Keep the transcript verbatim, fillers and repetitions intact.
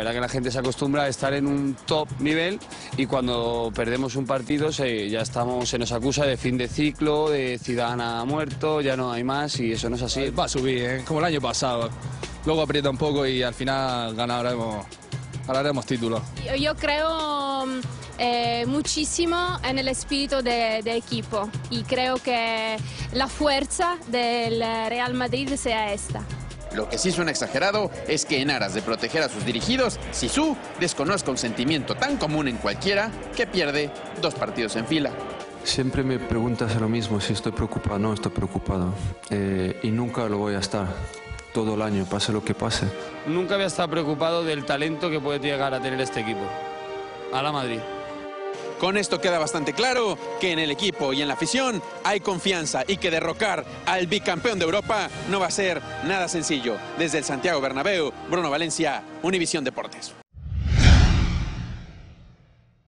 verdad que la gente se acostumbra a estar en un top nivel y cuando perdemos un partido se, ya estamos, se nos acusa de fin de ciclo, de Zidane ha muerto, ya no hay más y eso no es así. Va a subir, ¿eh? Como el año pasado. Luego aprieta un poco y al final ganaremos, ganaremos títulos. Yo, yo creo eh, muchísimo en el espíritu de, de equipo y creo que la fuerza del Real Madrid sea esta. Lo que sí suena exagerado es que en aras de proteger a sus dirigidos, Zizou desconozca un sentimiento tan común en cualquiera que pierde dos partidos en fila. Siempre me preguntas lo mismo, si estoy preocupado. No estoy preocupado eh, y nunca lo voy a estar, todo el año, pase lo que pase. Nunca había estado preocupado del talento que puede llegar a tener este equipo. A la Madrid. Con esto queda bastante claro que en el equipo y en la afición hay confianza y que derrocar al bicampeón de Europa no va a ser nada sencillo. Desde el Santiago Bernabéu, Bruno Valencia, Univisión Deportes.